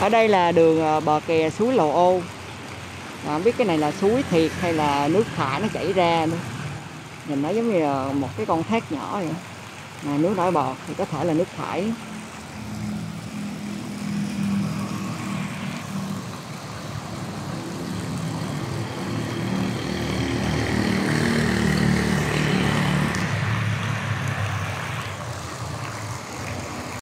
Ở đây là đường bờ kè suối Lò Ô. Không biết cái này là suối thiệt hay là nước thải nó chảy ra nữa. Nhìn nó giống như là một cái con thác nhỏ vậy. Mà nước nổi bọt thì có thể là nước thải.